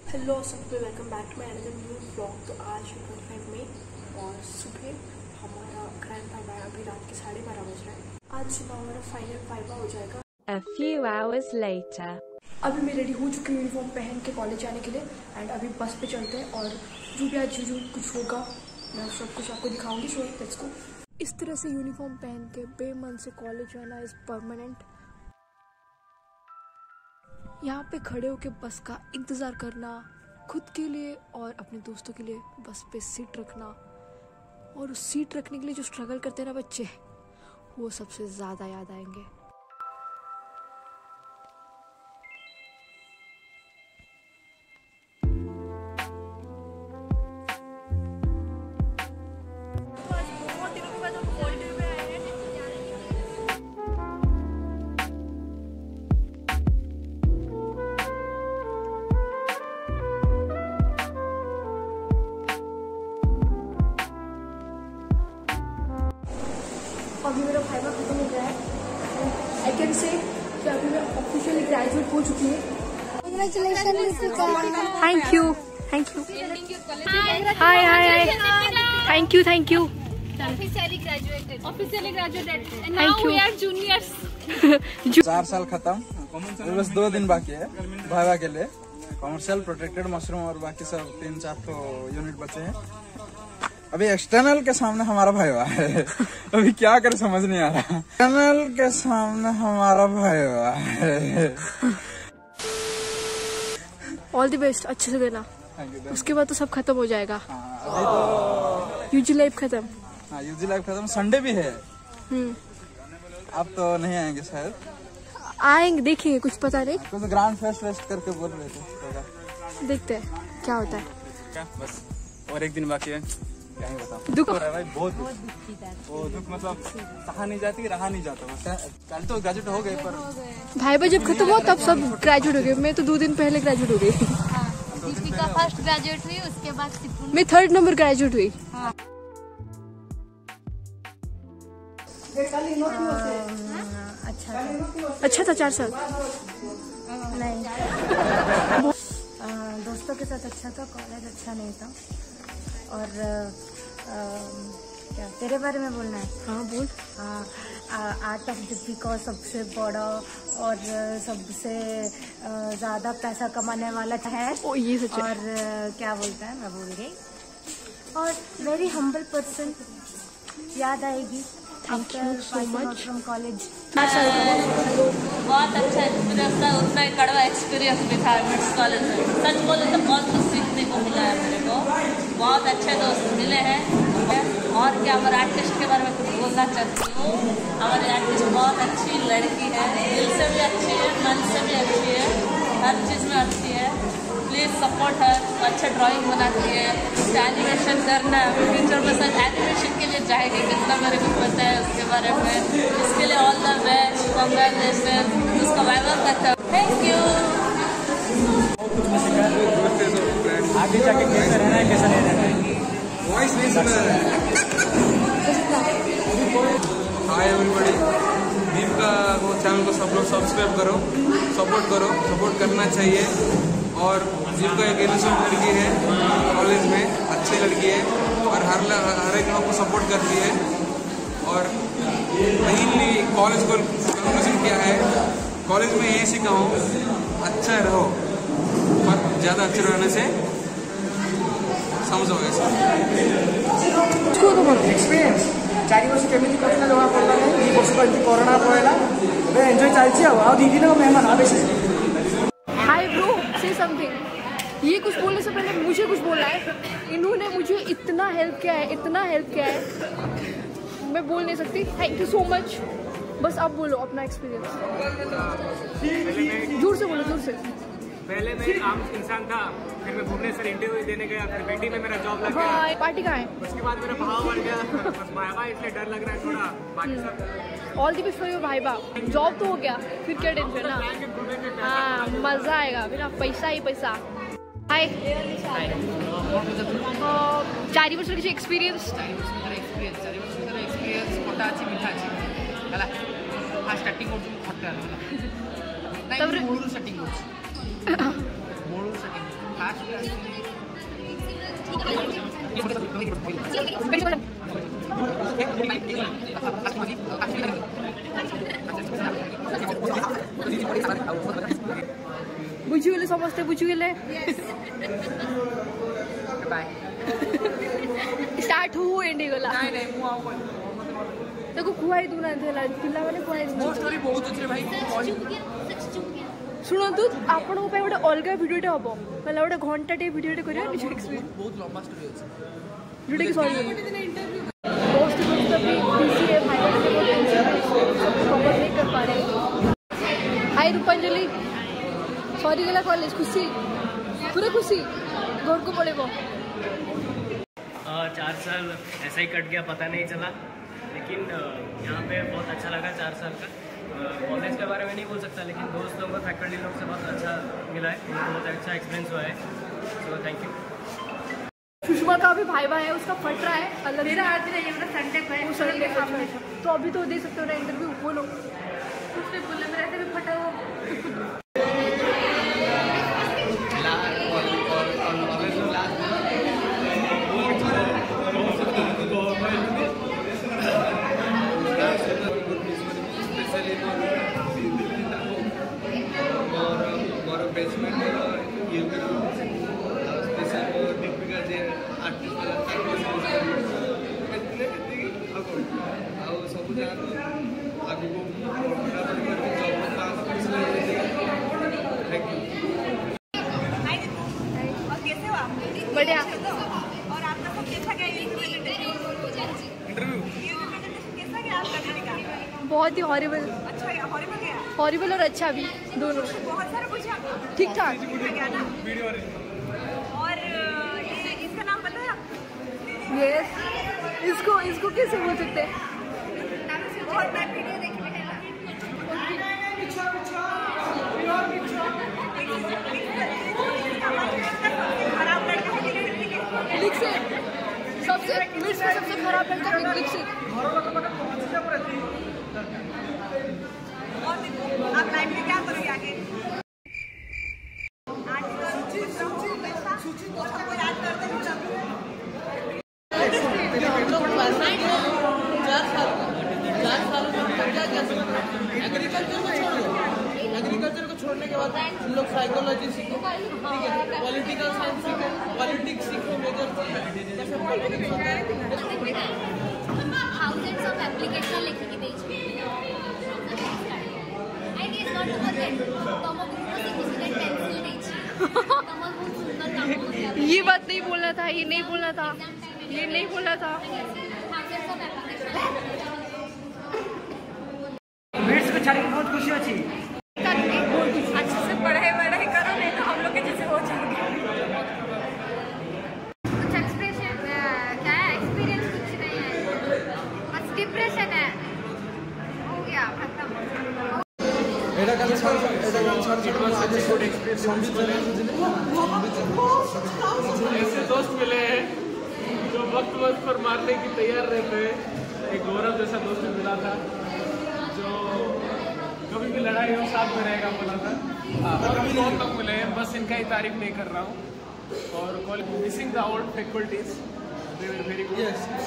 Hello सबको, welcome back to my another new vlog. तो आज 25 मई और सुबह हमारा ग्रैंड फाइवा है। अभी रात के 12:30 बज रहे हैं। आज सुबह हमारा फाइनल फाइवा हो जाएगा। A few hours later. अभी मैं रेडी हो चुकी हूँ यूनिफॉर्म पहन के कॉलेज जाने के लिए। एंड अभी बस पे चलते हैं और जो भी आज जो कुछ होगा मैं सब कुछ आपको दिखाऊंगी। So let's go. इस तरह से यूनिफॉर्म पहन के बेमन से कॉलेज जाना इज परमानेंट। यहाँ पे खड़े होके बस का इंतज़ार करना, खुद के लिए और अपने दोस्तों के लिए बस पे सीट रखना, और उस सीट रखने के लिए जो स्ट्रगल करते हैं ना बच्चे, वो सबसे ज़्यादा याद आएंगे। अभी मेरा फाइवा खत्म हो गया है। आई कैन से कि अभी मैं ऑफिशियली ग्रेजुएट हो चुकी हूँ। Congratulations, Ritika. Thank you. Thank you. Hi. Thank you. Officially graduated. And Thank now you. we are juniors. 4 साल खत्म, बस 2 दिन बाकी है भाइवा के लिए। कॉमर्शियल, प्रोटेक्टेड, मशरूम और बाकी सब 3-4 तो यूनिट बचे हैं। अभी एक्सटर्नल के सामने हमारा भाइवा है। अभी क्या करे समझ नहीं आ रहा। एक्सटर्नल के सामने हमारा भाइवा है। ऑल द बेस्ट, अच्छे से देना। उसके बाद तो सब खत्म हो जाएगा। अभी तो यूजी लाइफ खत्म। हाँ, यूजी लाइफ खत्म। संडे भी है। आप तो नहीं आएंगे शायद। आएंगे, देखेंगे, कुछ पता नहीं। कुछ ग्रांड फेस्ट करके बोल रहे थे। देखते हैं क्या होता है। क्या बस और एक दिन बाकी है। क्या ही बताऊं, दुख हो रहा है भाई, बहुत दुख। वो दुख मतलब सहा नहीं जाती, रहा नहीं जाता। कल तो ग्रेजुएट हो गए, पर भाइबा जब खत्म हुआ तब सब ग्रेजुएट हो गए। मैं तो 2 दिन पहले ग्रेजुएट हो गई। दीपिका फर्स्ट ग्रेजुएट हुई, उसके बाद सिपुन। मैं 3rd नंबर ग्रेजुएट हुई। अच्छा था 4 साल। नहीं, दोस्तों के साथ अच्छा था, कॉलेज अच्छा नहीं था। और क्या तेरे बारे में बोलना है? हाँ बोल। आर्ट ऑफ दीपिका सबसे बड़ा और सबसे ज़्यादा पैसा कमाने वाला है। ओ, ये सच है। और क्या बोलता है, मैं भूल गई। और वेरी हम्बल पर्सन, याद आएगी। Thank you so much. From college. बहुत अच्छा एक्सपीरियंस था, उतना ही कड़वा एक्सपीरियंस भी था मिड्स कॉलेज में। सच बोले तो बहुत कुछ सीखने को मिला है मेरे को। बहुत अच्छे दोस्त मिले हैं। और क्या, हमारे आर्टिस्ट के बारे में कुछ बोलना चाहती हूँ। हमारी आर्टिस्ट बहुत अच्छी लड़की है, दिल से भी अच्छी है, मन से भी अच्छी है, हर चीज़ में अच्छी है। प्लीज़ सपोर्ट है। अच्छा ड्राइंग बनाती है, एनिमेशन करना है। फ्यूचर में शायद एनिमेशन के लिए जाएगी, कितना मेरे को पता है उसके बारे में। इसके लिए ऑल द बेस्ट, कांग्रेचुलेशन। उसका वाइवा करता हूँ। Thank you. आगे जाके कैसे रहना है, कैसा नहीं रहना है। वॉइस नहीं सुना है। हाय एवरीबॉडी, दीप का वो चैनल को सब लोग सब्सक्राइब करो, सपोर्ट करना चाहिए। और दीप का एक इनोसेंट लड़की है, कॉलेज में अच्छी लड़की है और हर एक लोग को सपोर्ट करती है। और मेनली कॉलेज को कंक्लूजन क्या है, कॉलेज में ये सीखा हूँ, अच्छा रहो, पर ज़्यादा अच्छे रहने से समझो ऐसा एक्सपीरियंस 4 वर्ष केमी करना जमा पड़ा है। 2 वर्ष का कोरोना पड़ा एंजॉय चलती है। आ दीदी ना मेहमान आ बेसी। Hi bro, say something. ये कुछ बोलने से पहले मुझे कुछ बोलना है। इन्होंने मुझे इतना हेल्प किया है, मैं बोल नहीं सकती। Thank you so much. बस आप बोलो अपना एक्सपीरियंस। जोर से बोलो, जोर से। पहले मैं एक आम इंसान था, फिर मैं भुवनेश्वर इंटरव्यू देने गया, फिर बेटी में मेरा जॉब लग गया। पार्टी कहाँ है? उसके बाद मेरा भाव बढ़ गया, बस भाई इसलिए डर लग रहा है थोड़ा। बाकी सब all the best for your viva. Job तो हो गया, फिर क्या टेंशन ना। हाँ, मजा आएगा, बिना पैसा ही पैसा। हाय, 4 वर्ष किसी एक्सपीरियंस ଖଟା ଅଛି ମିଠା ଅଛି ହେଲା ଫାଷ୍ଟ ଷ୍ଟାର୍ଟିଂ କରୁଛୁ ଖଟା ହେଲା ନାଇଁ ମୂଳରୁ ଷ୍ଟାର୍ଟିଂ କରୁଛି ମୂଳରୁ ଷ୍ଟାର୍ଟିଂ बुझिगले समस्ते बुझिगले स्टार्ट हो एंड गला ताको खुआई दूना थेला पिला माने खुआई दू स्टोरी बहुत अच्छे भाई सुनतु आपण पे गोटे अलग वीडियोटे हम मतलब गोटे घंटाटे वीडियोटे करिया निज एक्सपीरियंस बहुत लंबा स्टोरी अछि वीडियो की सॉरी दोस्त दोस्त भी बिजी है भाई सब कवर नहीं कर पा रहे। हाय रूपांजलि सॉरी गला कॉलेज खुशी पूरा खुशी घर को पड़ेगा 4 साल ऐसा ही कट गया पता नहीं चला, लेकिन यहाँ पे बहुत अच्छा लगा 4 साल का। कॉलेज के बारे में नहीं बोल सकता, लेकिन दोस्त लोगों को फैकल्टी लोग से बहुत अच्छा मिला है, उनको बहुत अच्छा एक्सपीरियंस हुआ है, सो थैंक यू। सुषमा का भी भाई है, उसका फट रहा है अलग मेरा आज नहीं मेरा संडे को है, संडे तो अभी तो दे सकते हो ना इंटरव्यू, बोलो उसने बोला मेरा ऐसे भी फटा हुआ बढ़िया। और आपका सब कैसा गया इंटरव्यू? बहुत ही हॉरिबल। अच्छा गया, हॉरिबल गया? हॉरिबल और अच्छा भी दोनों। बहुत सारा पूछा? ठीक ठाक गया ना? और इसका नाम पता है? यस। इसको कैसे बोल सकते हैं? बहुत मैं वीडियो देखी सबसे खराब लड़का आप लाइफ में क्या करोगे आगे? एग्रीकल्चर को छोड़ने के बाद हम लोग साइकोलॉजी सीखे, ठीक है, पॉलिटिकल साइंस सीखे, पॉलिटिक्स सीखे, मेजर जैसे पॉलिटिक्स होता है thousands of application लिखी देज and is not forget तम ग्रुप से किसी ने पेंसिल देज तम बहुत सुंदर काम हो गया। ये बात नहीं बोलना था, ये नहीं बोलना था, ये नहीं बोलना था। thousands of application बीट्स को छाड़ी बहुत खुशी अच्छी अच्छे से पढ़ाई करो, नहीं तो हम लोग के जैसे हो जाएंगे। कुछ एक्सप्रेशन क्या है, एक्सपीरियंस कुछ नहीं है, बस डिप्रेशन है, हो गया खत्म। ऐसे दोस्त मिले हैं जो वक्त पर मारने की तैयार रहते हैं। एक गौरव जैसा दोस्त मिला था जो कभी भी लड़ाई हो साथ में रहेगा बोला था। और भी बहुत लोग मिले हैं, बस इनका ही तारीफ नहीं कर रहा हूँ। और missing the old faculties, they were very good,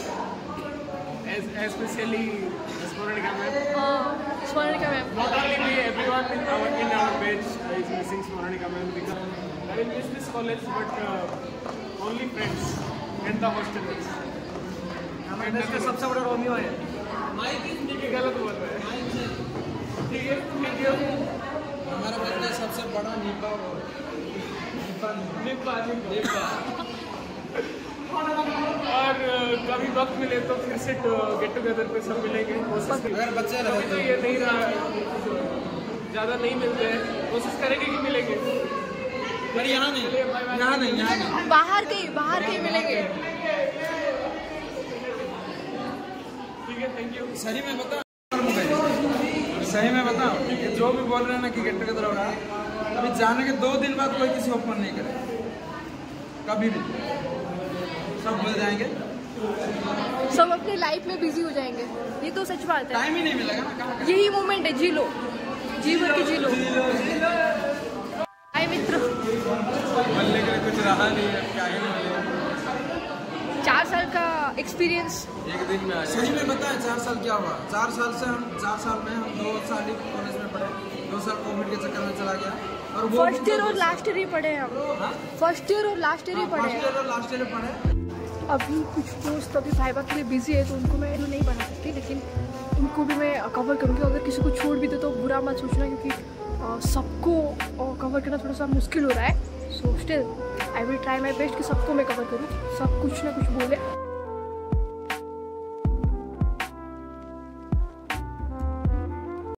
especially Swarnika ma'am. Swarnika ma'am. Not only me, everyone in our batch is missing Swarnika ma'am because I will miss this college, but only friends and the hostels. हमारे देश का सबसे बड़ा Romeo है। गलत बोल रहे हैं, ठीक है, थैंक यू। हमारा बच्चा सबसे बड़ा निपा और कभी वक्त मिले तो फिर से गेट टुगेदर पे सब मिलेंगे। अगर बच्चे अभी तो ये नहीं रहा, ज़्यादा नहीं मिलते हैं, कोशिश करेंगे कि मिलेंगे। पर यहाँ नहीं, बाहर कहीं मिलेंगे। ठीक है, थैंक यू। सही में बता, कि जो भी बोल रहे हैं ना कि गेट टुगेदर होगा, अभी जाने के 2 दिन बाद कोई किसी ओपन नहीं करे, कभी भी सब भूल जाएंगे, सब अपने लाइफ में बिजी हो जाएंगे। ये तो सच बात है, टाइम ही नहीं मिलेगा ना। यही मोमेंट है, जी लो, जी भर के जी लो। हाय मित्र, बोलने के लिए कुछ रहा नहीं है, क्या ही मिलेगा। 4 साल का एक्सपीरियंस एक दिन में आ जाए। सही में बताएं 4 साल क्या हुआ। 4 साल में हम 2 साल ही कॉलेज में पढ़े, 2 साल कोविड के चक्कर में चला गया। और फर्स्ट ईयर और लास्ट ईयर ही पढ़े हम। फर्स्ट ईयर और लास्ट ईयर ही पढ़े। अभी कुछ दोस्त अभी भाईबा के लिए बिजी है तो उनको मैं नहीं बना सकती, लेकिन उनको भी मैं कवर करूँगी। अगर किसी को छोड़ भी दे तो बुरा मत सोचना, क्योंकि सबको कवर करना थोड़ा सा मुश्किल हो रहा है। So still I will try my best कि सबको मैं कवर करूँ, सब कुछ ना कुछ बोले।